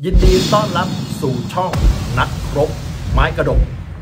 ยินดีต้อนรับสู่ช่องนักรบไม้กระดก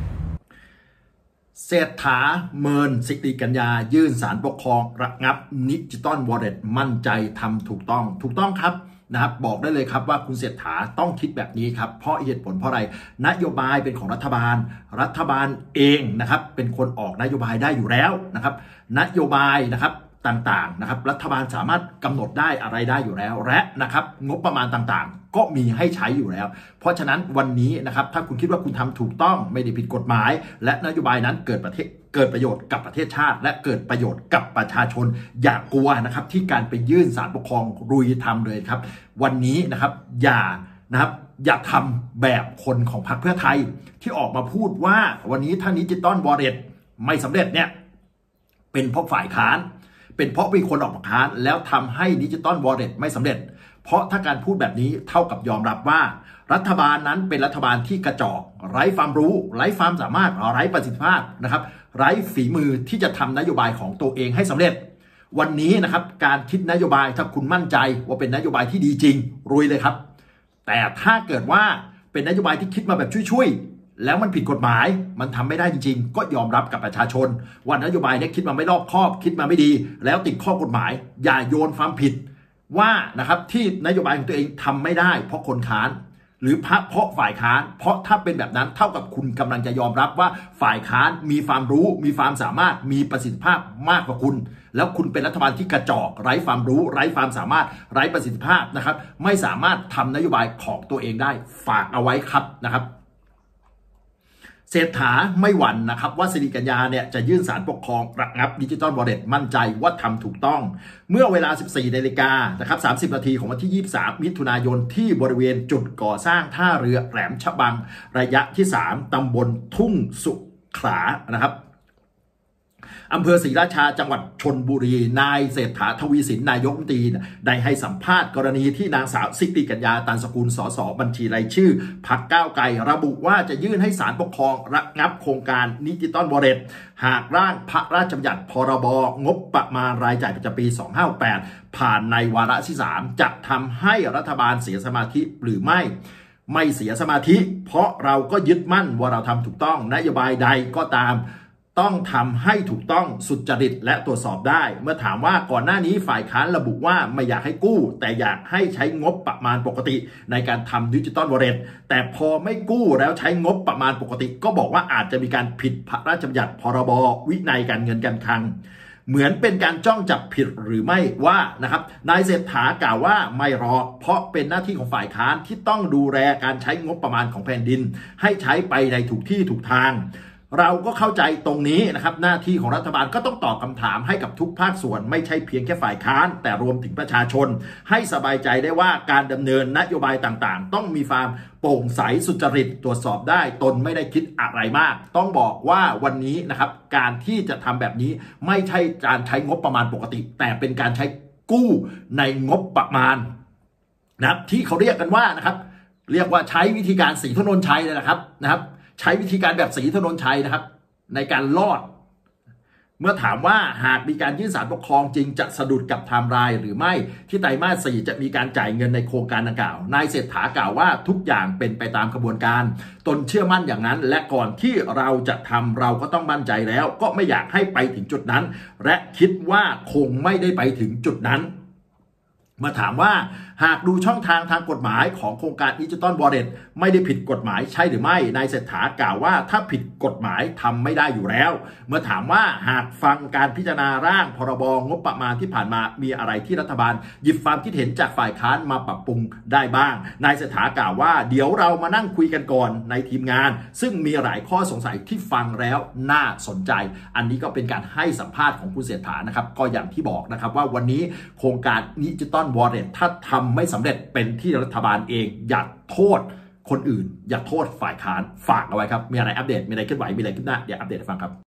เศรษฐาเมินสิริกัญญายื่นศาลปกครองระงับดิจิตอลวอลเล็ตมั่นใจทำถูกต้องครับนะครับบอกได้เลยครับว่าคุณเศรษฐาต้องคิดแบบนี้ครับเพราะเหตุผลเพราะอะไรนโยบายเป็นของรัฐบาลเองนะครับเป็นคนออกนโยบายได้อยู่แล้วนะครับนโยบายนะครับต่างๆนะครับรัฐบาลสามารถกำหนดได้อะไรได้อยู่แล้วและนะครับงบประมาณต่างๆก็มีให้ใช้อยู่แล้วเพราะฉะนั้นวันนี้นะครับถ้าคุณคิดว่าคุณทำถูกต้องไม่ได้ผิดกฎหมายและนโยบายนั้นเกิดประโยชน์กับประเทศชาติและเกิดประโยชน์กับประชาชนอย่ากลัวนะครับที่การไปยื่นศาลปกครองลุยทำเลยครับวันนี้นะครับอย่าทำแบบคนของพรรคเพื่อไทยที่ออกมาพูดว่าวันนี้ถ้าดิจิตอลวอลเล็ตไม่สำเร็จเนี่ยเป็นเพราะฝ่ายค้านเป็นเพราะมีคนออกมาค้านแล้วทำให้ดิจิตอลวอลเล็ตไม่สำเร็จเพราะถ้าการพูดแบบนี้เท่ากับยอมรับว่ารัฐบาลนั้นเป็นรัฐบาลที่กระจอกไร้ความรู้ไร้ความสามารถไร้ประสิทธิภาพนะครับไร้ฝีมือที่จะทำนโยบายของตัวเองให้สำเร็จวันนี้นะครับการคิดนโยบายถ้าคุณมั่นใจว่าเป็นนโยบายที่ดีจริงรวยเลยครับแต่ถ้าเกิดว่าเป็นนโยบายที่คิดมาแบบช่วยแล้วมันผิดกฎหมายมันทำไม่ได้จริงๆก็ยอมรับกับประชาชนว่านโยบายนี้คิดมาไม่รอบคอบคิดมาไม่ดีแล้วติดข้อกฎหมายอย่าโยนความผิดว่านะครับที่นโยบายของตัวเองทำไม่ได้เพราะคนค้านหรือเพราะฝ่ายค้านเพราะถ้าเป็นแบบนั้นเท่ากับคุณกำลังจะยอมรับว่าฝ่ายค้านมีความรู้มีความสามารถมีประสิทธิภาพมากกว่าคุณแล้วคุณเป็นรัฐบาลที่กระจอกไร้ความรู้ไร้ความสามารถไร้ประสิทธิภาพนะครับไม่สามารถทำนโยบายของตัวเองได้ฝากเอาไว้ครับนะครับเศรษฐาไม่หวั่นนะครับว่าสิริกัญญาเนี่ยจะยื่นศาลปกครองระงับดิจิตอลวอลเล็ตมั่นใจว่าทำถูกต้องเมื่อเวลา 14 นาฬิกานะครับ 30 นาทีของวันที่ 23 มิถุนายนที่บริเวณจุดก่อสร้างท่าเรือแหลมฉบังระยะที่ 3 ตำบลทุ่งสุขลานะครับอำเภอศรีราชาจังหวัดชลบุรีนายเศรษฐาทวีสินนายกรัฐมนตรีได้ให้สัมภาษณ์กรณีที่นางสาวสิริกัญญาตันสกุลสสบัญชีรายชื่อพรรคก้าวไกลระบุว่าจะยื่นให้ศาลปกครองระงับโครงการดิจิตอลวอลเล็ตหากร่างพระราชบัญญัติพรบงบประมาณรายจ่ายประจำปี 2568 ผ่านในวาระที่ 3 จะทำให้รัฐบาลเสียสมาธิหรือไม่เสียสมาธิเพราะเราก็ยึดมั่นว่าเราทำถูกต้องนโยบายใดก็ตามต้องทำให้ถูกต้องสุจริตและตรวจสอบได้เมื่อถามว่าก่อนหน้านี้ฝ่ายค้านระบุว่าไม่อยากให้กู้แต่อยากให้ใช้งบประมาณปกติในการทำดิจิตอลวอลเล็ตแต่พอไม่กู้แล้วใช้งบประมาณปกติก็บอกว่าอาจจะมีการผิดพระราชบัญญัติพรบวินัยการเงินการคลังเหมือนเป็นการจ้องจับผิดหรือไม่ว่านะครับนายเศรษฐากล่าวว่าไม่รอเพราะเป็นหน้าที่ของฝ่ายค้านที่ต้องดูแลการใช้งบประมาณของแผ่นดินให้ใช้ไปในถูกที่ถูกทางเราก็เข้าใจตรงนี้นะครับหน้าที่ของรัฐบาลก็ต้องตอบคำถามให้กับทุกภาคส่วนไม่ใช่เพียงแค่ฝ่ายค้านแต่รวมถึงประชาชนให้สบายใจได้ว่าการดำเนินนโยบายต่างๆต้องมีความโปร่งใสสุจริตตรวจสอบได้ตนไม่ได้คิดอะไรมากต้องบอกว่าวันนี้นะครับการที่จะทำแบบนี้ไม่ใช่การใช้งบประมาณปกติแต่เป็นการใช้กู้ในงบประมาณนะครับที่เขาเรียกกันว่านะครับเรียกว่าใช้วิธีการศรีถนนชัยเลยนะครับใช้วิธีการแบบศรีถนนชัยนะครับในการรอดเมื่อถามว่าหากมีการยื่นศาลปกครองจริงจะสะดุดกับไทม์ไลน์หรือไม่ที่ไตรมาส 4จะมีการจ่ายเงินในโครงการดังกล่าวนายเศรษฐากล่าวว่าทุกอย่างเป็นไปตามกระบวนการตนเชื่อมั่นอย่างนั้นและก่อนที่เราจะทำเราก็ต้องมั่นใจแล้วก็ไม่อยากให้ไปถึงจุดนั้นและคิดว่าคงไม่ได้ไปถึงจุดนั้นมาถามว่าหากดูช่องทางกฎหมายของโครงการดิจิตอลวอลเล็ตไม่ได้ผิดกฎหมายใช่หรือไม่นายเศรษฐากล่าวว่าถ้าผิดกฎหมายทำไม่ได้อยู่แล้วเมื่อถามว่าหากฟังการพิจารณาร่างพรบงบประมาณที่ผ่านมามีอะไรที่รัฐบาลหยิบความคิดเห็นจากฝ่ายค้านมาปรับปรุงได้บ้างนายเศรษฐากล่าวว่าเดี๋ยวเรามานั่งคุยกันก่อนในทีมงานซึ่งมีหลายข้อสงสัยที่ฟังแล้วน่าสนใจอันนี้ก็เป็นการให้สัมภาษณ์ของคุณเศรษฐานะครับก็อย่างที่บอกนะครับว่าวันนี้โครงการดิจิตอลวอลเล็ตถ้าทำไม่สำเร็จเป็นที่รัฐบาลเองอย่าโทษคนอื่นอย่าโทษฝ่ายค้านฝากเอาไว้ครับมีอะไรอัปเดตมีอะไรเคลื่อนไหวมีอะไรขึ้นหน้าเดี๋ยวอัปเดตให้ฟังครับ